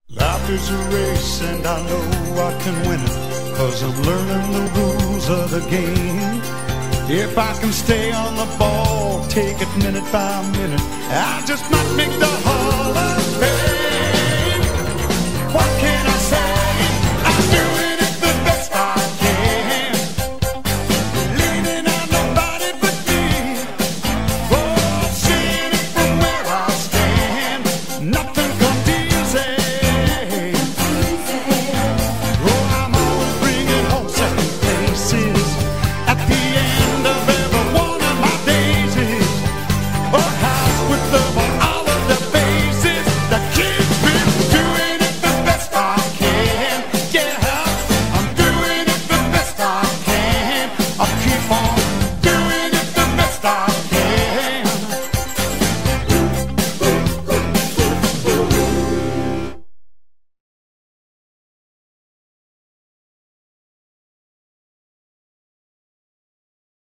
Life is a race and I know I can win it, 'cause I'm learning the rules of the game. If I can stay on the ball, take it minute by minute, I just might make the Hall of Fame.